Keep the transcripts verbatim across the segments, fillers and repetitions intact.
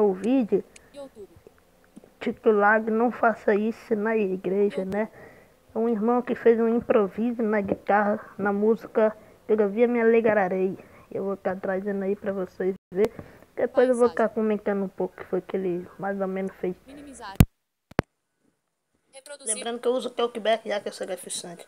assistindo o vídeo titulado Não Faça Isso na Igreja, né? É um irmão que fez um improviso na guitarra, na música Todavia Me Alegrarei. Eu vou estar trazendo aí pra vocês verem. Depois eu vou estar comentando um pouco o que foi que ele mais ou menos fez. Minimizar. Reproduzir. Lembrando que eu uso o talkback já que eu sou grafissante.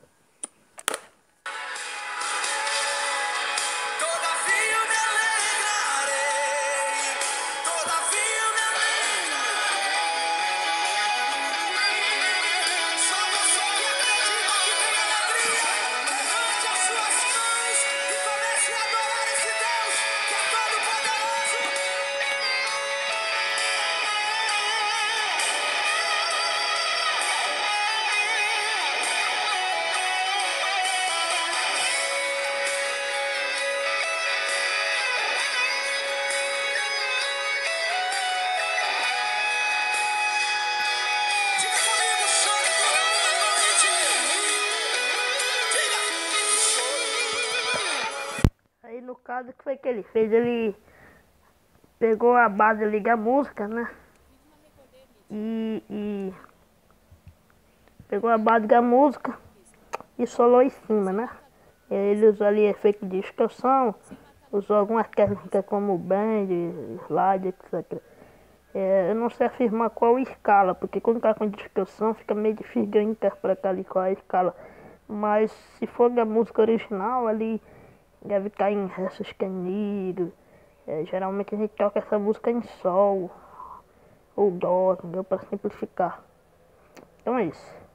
Aí no caso, o que foi que ele fez? Ele pegou a base ali da música, né? E, e pegou a base da música e solou em cima, né? E aí ele usou ali efeito de distorção, usou algumas técnicas como bend, slide, etcétera. É, eu não sei afirmar qual escala, porque quando tá com distorção fica meio difícil de eu interpretar ali qual é a escala. Mas se for da música original, ali deve estar em Ré sustenido. É, geralmente a gente toca essa música em Sol ou Dó, entendeu? Para simplificar. Então é isso.